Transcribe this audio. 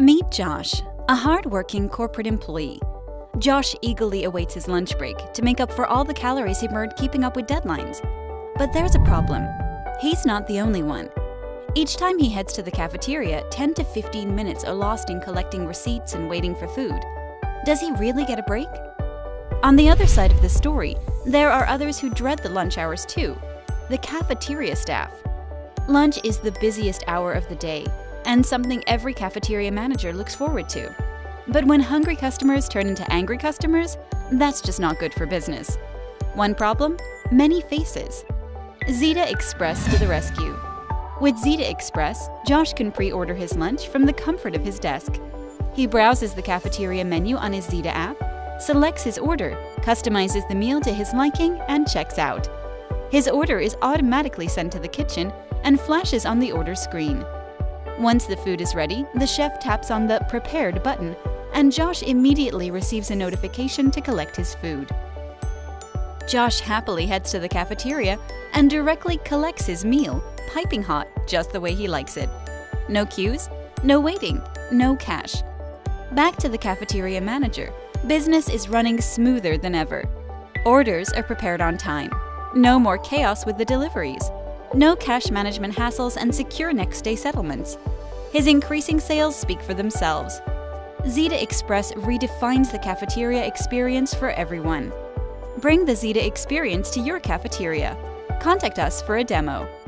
Meet Josh, a hard-working corporate employee. Josh eagerly awaits his lunch break to make up for all the calories he burned keeping up with deadlines. But there's a problem. He's not the only one. Each time he heads to the cafeteria, 10 to 15 minutes are lost in collecting receipts and waiting for food. Does he really get a break? On the other side of the story, there are others who dread the lunch hours too, the cafeteria staff. Lunch is the busiest hour of the day, and something every cafeteria manager looks forward to. But when hungry customers turn into angry customers, that's just not good for business. One problem, many faces. Zeta Express to the rescue. With Zeta Express, Josh can pre-order his lunch from the comfort of his desk. He browses the cafeteria menu on his Zeta app, selects his order, customizes the meal to his liking, and checks out. His order is automatically sent to the kitchen and flashes on the order screen. Once the food is ready, the chef taps on the Prepared button, and Josh immediately receives a notification to collect his food. Josh happily heads to the cafeteria and directly collects his meal, piping hot, just the way he likes it. No queues, no waiting, no cash. Back to the cafeteria manager, business is running smoother than ever. Orders are prepared on time. No more chaos with the deliveries. No cash management hassles and secure next-day settlements. His increasing sales speak for themselves. Zeta Express redefines the cafeteria experience for everyone. Bring the Zeta experience to your cafeteria. Contact us for a demo.